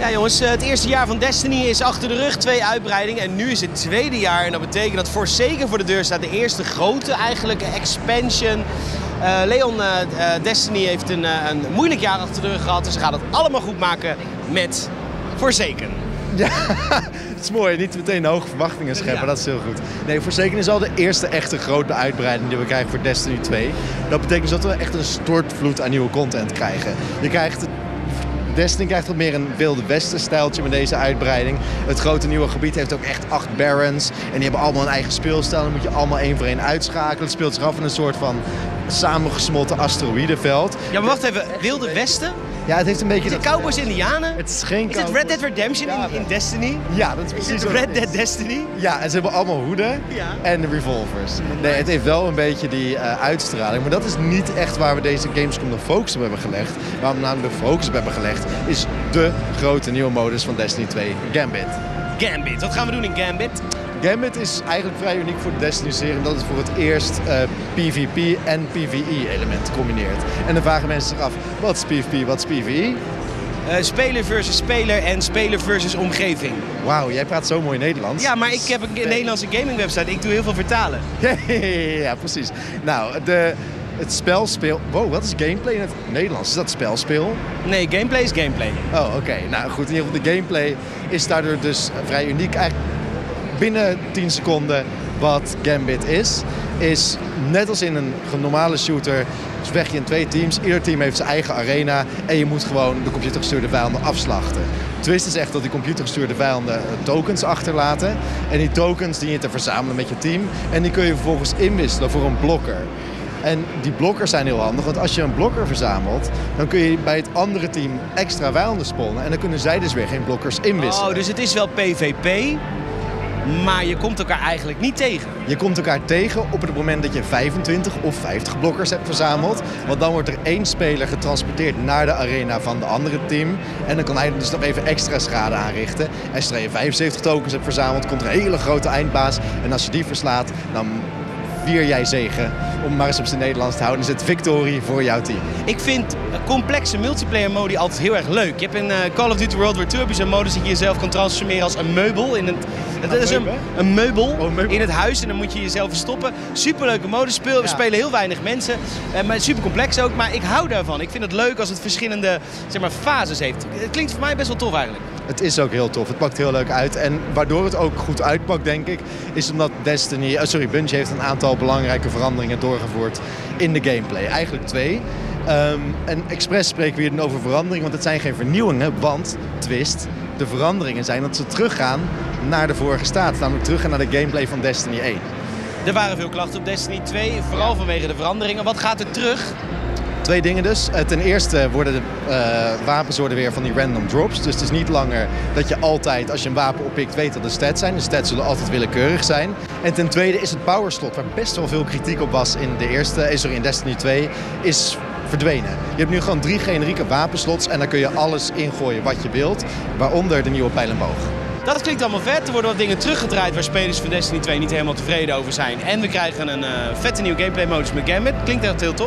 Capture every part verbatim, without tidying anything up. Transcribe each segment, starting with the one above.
Ja jongens, het eerste jaar van Destiny is achter de rug, twee uitbreidingen en nu is het tweede jaar en dat betekent dat Forsaken voor de deur staat, de eerste grote eigenlijke expansion. Uh, Leon, uh, uh, Destiny heeft een, uh, een moeilijk jaar achter de rug gehad, dus ze gaan het allemaal goed maken met Forsaken. Ja, het is mooi. Niet meteen hoge verwachtingen scheppen, ja. Dat is heel goed. Nee, Forsaken is al de eerste echte grote uitbreiding die we krijgen voor Destiny twee. Dat betekent dus dat we echt een stortvloed aan nieuwe content krijgen. Je krijgt... Destiny krijgt wat meer een Wilde Westen stijltje met deze uitbreiding. Het grote nieuwe gebied heeft ook echt acht barons. En die hebben allemaal een eigen speelstijl. Dan moet je allemaal één voor één uitschakelen. Het speelt zich af in een soort van samengesmolten asteroïdenveld. Ja, maar wacht even. Wilde Westen? Ja, het heeft een beetje... Is het Cowboys Indianen? Het is geen Is het Red Dead Redemption ja, in, in Destiny? Ja, dat is precies is het Red Dead Destiny? Ja, en ze hebben allemaal hoeden ja. en revolvers. Nee, het heeft wel een beetje die uh, uitstraling. Maar dat is niet echt waar we deze Gamescom de focus op hebben gelegd. Waar we namelijk de focus op hebben gelegd is de grote nieuwe modus van Destiny twee, Gambit. Gambit, wat gaan we doen in Gambit? Gambit is eigenlijk vrij uniek voor de Destiny-serie, omdat het voor het eerst uh, PvP en PvE-elementen combineert. En dan vragen mensen zich af, wat is PvP, wat is PvE? Uh, speler versus speler en speler versus omgeving. Wauw, jij praat zo mooi Nederlands. Ja, maar ik heb een Speler. Nederlandse gaming website, ik doe heel veel vertalen. Ja, ja, precies. Nou, de... Het spel speelt... Wow, wat is gameplay in het Nederlands? Is dat spelspeel? Nee, gameplay is gameplay. Oh, oké. Okay. Nou goed, in ieder geval de gameplay is daardoor dus vrij uniek. Eigenlijk binnen tien seconden wat Gambit is, is net als in een normale shooter, vecht je in twee teams. Ieder team heeft zijn eigen arena en je moet gewoon de computergestuurde vijanden afslachten. Twist is echt dat die computergestuurde vijanden tokens achterlaten. En die tokens dien je te verzamelen met je team. En die kun je vervolgens inwisselen voor een blokker. En die blokkers zijn heel handig, want als je een blokker verzamelt, dan kun je bij het andere team extra vijanden spawnen. En dan kunnen zij dus weer geen blokkers inwisselen. Oh, dus het is wel PvP, maar je komt elkaar eigenlijk niet tegen. Je komt elkaar tegen op het moment dat je vijfentwintig of vijftig blokkers hebt verzameld. Want dan wordt er één speler getransporteerd naar de arena van de andere team. En dan kan hij dus nog even extra schade aanrichten. En stel je vijfenzeventig tokens hebt verzameld, komt er een hele grote eindbaas. En als je die verslaat, dan vier jij zegen. Om maar eens op zijn Nederlands te houden, is het victorie voor jouw team. Ik vind complexe multiplayer modi altijd heel erg leuk. Je hebt in uh, Call of Duty World War twee heb je zo'n modus dat je jezelf kan transformeren als een meubel. In het, het is een, een, meubel oh, een meubel in het huis en dan moet je jezelf verstoppen. Superleuke modus, speel, ja. spelen heel weinig mensen. Uh, maar super complex ook, maar ik hou daarvan. Ik vind het leuk als het verschillende zeg maar, fases heeft. Het klinkt voor mij best wel tof eigenlijk. Het is ook heel tof. Het pakt heel leuk uit. En waardoor het ook goed uitpakt, denk ik, is omdat Destiny, uh, sorry, Bungie heeft een aantal belangrijke veranderingen doorgevoerd in de gameplay. Eigenlijk twee. Um, en expres spreken we hier dan over veranderingen, want het zijn geen vernieuwingen, want, twist, de veranderingen zijn dat ze teruggaan naar de vorige staat. Namelijk teruggaan naar de gameplay van Destiny één. Er waren veel klachten op Destiny twee, vooral ja. vanwege de veranderingen. Wat gaat er terug? Twee dingen dus. Ten eerste worden de uh, wapens worden weer van die random drops. Dus het is niet langer dat je altijd, als je een wapen oppikt, weet dat de stats zijn. De stats zullen altijd willekeurig zijn. En ten tweede is het power slot, waar best wel veel kritiek op was in, de eerste, sorry, in Destiny twee, is verdwenen. Je hebt nu gewoon drie generieke wapenslots en daar kun je alles ingooien wat je wilt. Waaronder de nieuwe pijl en boog. Dat klinkt allemaal vet. Er worden wat dingen teruggedraaid waar spelers van Destiny twee niet helemaal tevreden over zijn. En we krijgen een uh, vette nieuwe gameplay modus met Gambit. Klinkt echt heel tof.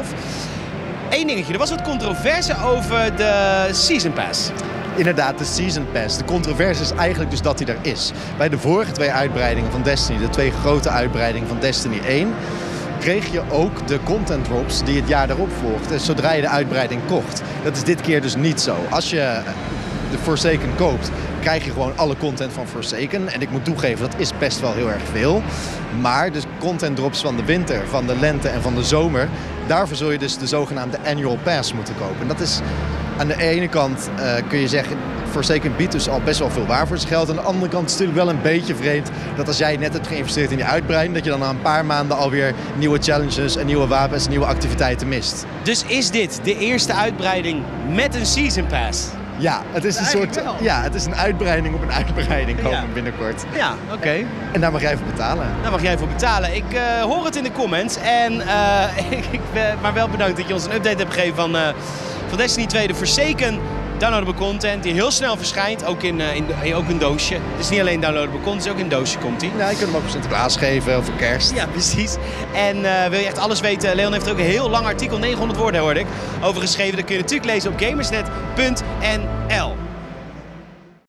Eén dingetje, er was wat controverse over de Season Pass. Inderdaad, de Season Pass. De controverse is eigenlijk dus dat hij er is. Bij de vorige twee uitbreidingen van Destiny, de twee grote uitbreidingen van Destiny één, kreeg je ook de content drops die het jaar daarop volgden, zodra je de uitbreiding kocht. Dat is dit keer dus niet zo. Als je de Forsaken koopt, krijg je gewoon alle content van Forsaken. En ik moet toegeven, dat is best wel heel erg veel. Maar de content drops van de winter, van de lente en van de zomer, daarvoor zul je dus de zogenaamde Annual Pass moeten kopen. En dat is aan de ene kant, uh, kun je zeggen, Forsaken biedt dus al best wel veel waar voor zijn geld. Aan de andere kant is het natuurlijk wel een beetje vreemd dat als jij net hebt geïnvesteerd in die uitbreiding, dat je dan na een paar maanden alweer nieuwe challenges en nieuwe wapens en nieuwe activiteiten mist. Dus is dit de eerste uitbreiding met een Season Pass? Ja, het is een soort, ja, het is een uitbreiding op een uitbreiding komen ja. binnenkort. Ja, oké. Okay. En daar mag jij voor betalen. Daar mag jij voor betalen. Ik uh, hoor het in de comments. En, uh, ik ben maar wel bedankt dat je ons een update hebt gegeven van, uh, van Destiny twee, de Forsaken downloadable content die heel snel verschijnt, ook in, uh, in, in, ook in doosje. Het is niet alleen downloadable content, het is ook in doosje komt hij. Ja, je kunt hem ook voor Sinterklaas geven of voor kerst. Ja, precies. En uh, wil je echt alles weten, Leon heeft er ook een heel lang artikel, negenhonderd woorden hoorde ik, over geschreven. Dat kun je natuurlijk lezen op gamersnet punt n l.